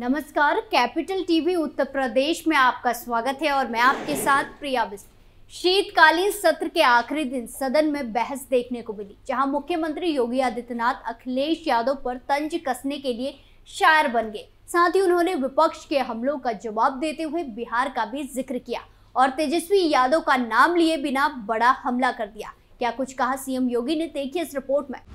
नमस्कार, capital TV Uttar Pradesh में आपका स्वागत है और मैं आपके साथ प्रिया बिस्वा। शीतकालीन सत्र के आखिरी दिन सदन में बहस देखने को मिली, जहां मुख्यमंत्री योगी आदित्यनाथ अखिलेश यादव पर तंज कसने के लिए शायर बन गए। साथ ही उन्होंने विपक्ष के हमलों का जवाब देते हुए बिहार का भी जिक्र किया और तेजस्वी यादव का नाम लिए बिना बड़ा हमला कर दिया। क्या कुछ कहा सीएम योगी ने, देखिए इस रिपोर्ट में।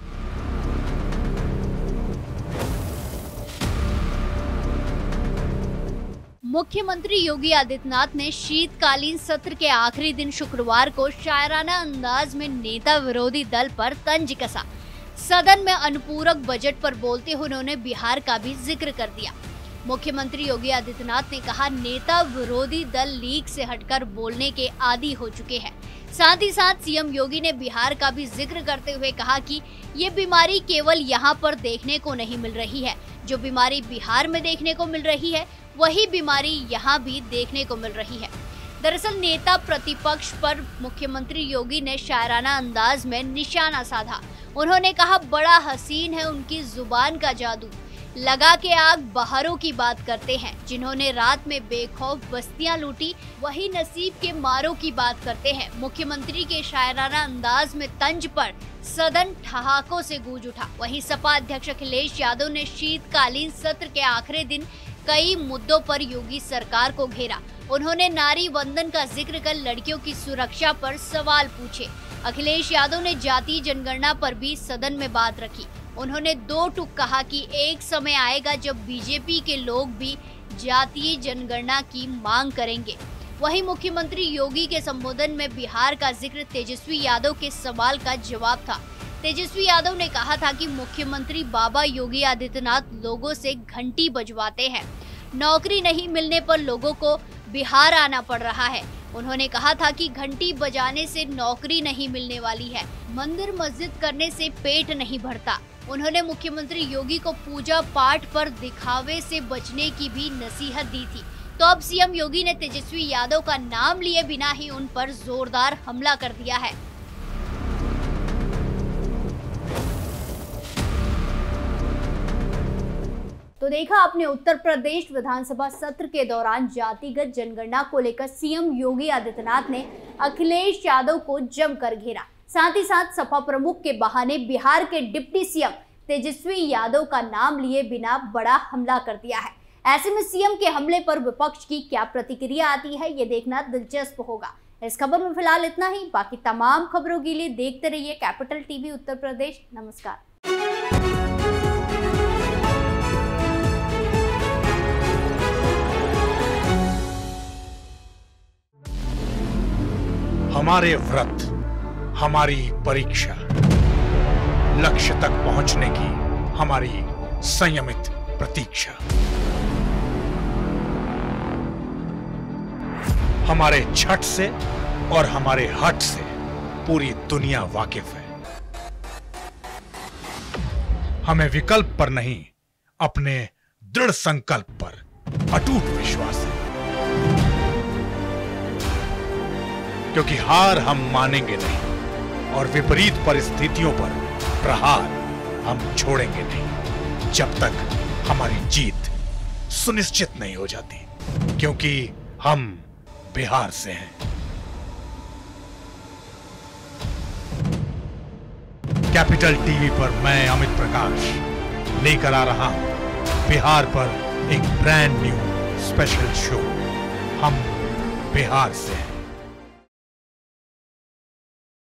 मुख्यमंत्री योगी आदित्यनाथ ने शीतकालीन सत्र के आखिरी दिन शुक्रवार को शायराना अंदाज में नेता विरोधी दल पर तंज कसा। सदन में अनुपूरक बजट पर बोलते हुए उन्होंने बिहार का भी जिक्र कर दिया। मुख्यमंत्री योगी आदित्यनाथ ने कहा, नेता विरोधी दल लीक से हटकर बोलने के आदी हो चुके हैं। साथ ही साथ सीएम योगी ने बिहार का भी जिक्र करते हुए कहा कि ये बीमारी केवल यहाँ पर देखने को नहीं मिल रही है, जो बीमारी बिहार में देखने को मिल रही है वही बीमारी यहाँ भी देखने को मिल रही है। दरअसल नेता प्रतिपक्ष पर मुख्यमंत्री योगी ने शायराना अंदाज में निशाना साधा। उन्होंने कहा, बड़ा हसीन है उनकी जुबान का जादू, लगा के आग बहारों की बात करते हैं। जिन्होंने रात में बेखौफ बस्तियां लूटी वही नसीब के मारों की बात करते हैं। मुख्यमंत्री के शायराना अंदाज में तंज पर सदन ठहाकों से गूंज उठा। वहीं सपा अध्यक्ष अखिलेश यादव ने शीतकालीन सत्र के आखिरी दिन कई मुद्दों पर योगी सरकार को घेरा। उन्होंने नारी वंदन का जिक्र कर लड़कियों की सुरक्षा पर सवाल पूछे। अखिलेश यादव ने जातीय जनगणना पर भी सदन में बात रखी। उन्होंने दो टूक कहा कि एक समय आएगा जब बीजेपी के लोग भी जातीय जनगणना की मांग करेंगे। वहीं मुख्यमंत्री योगी के संबोधन में बिहार का जिक्र तेजस्वी यादव के सवाल का जवाब था। तेजस्वी यादव ने कहा था कि मुख्यमंत्री बाबा योगी आदित्यनाथ लोगों से घंटी बजवाते हैं। नौकरी नहीं मिलने पर लोगों को बिहार आना पड़ रहा है। उन्होंने कहा था कि घंटी बजाने से नौकरी नहीं मिलने वाली है, मंदिर मस्जिद करने से पेट नहीं भरता। उन्होंने मुख्यमंत्री योगी को पूजा पाठ पर दिखावे से बचने की भी नसीहत दी थी। तो अब सीएम योगी ने तेजस्वी यादव का नाम लिए बिना ही उन पर जोरदार हमला कर दिया है। तो देखा आपने, उत्तर प्रदेश विधानसभा सत्र के दौरान जातिगत जनगणना को लेकर सीएम योगी आदित्यनाथ ने अखिलेश यादव को जमकर घेरा। साथ ही साथ सपा प्रमुख के बहाने बिहार के डिप्टी सीएम तेजस्वी यादव का नाम लिए बिना बड़ा हमला कर दिया है। ऐसे में सीएम के हमले पर विपक्ष की क्या प्रतिक्रिया आती है, ये देखना दिलचस्प होगा। इस खबर में फिलहाल इतना ही। बाकी तमाम खबरों के लिए देखते रहिए कैपिटल टीवी उत्तर प्रदेश। नमस्कार। हमारे व्रत, हमारी परीक्षा, लक्ष्य तक पहुंचने की हमारी संयमित प्रतीक्षा। हमारे छठ से और हमारे हठ से पूरी दुनिया वाकिफ है। हमें विकल्प पर नहीं, अपने दृढ़ संकल्प पर अटूट विश्वास है, क्योंकि हार हम मानेंगे नहीं और विपरीत परिस्थितियों पर प्रहार हम छोड़ेंगे नहीं, जब तक हमारी जीत सुनिश्चित नहीं हो जाती, क्योंकि हम बिहार से हैं। कैपिटल टीवी पर मैं अमित प्रकाश लेकर आ रहा हूं बिहार पर एक ब्रांड न्यू स्पेशल शो। हम बिहार से हैं।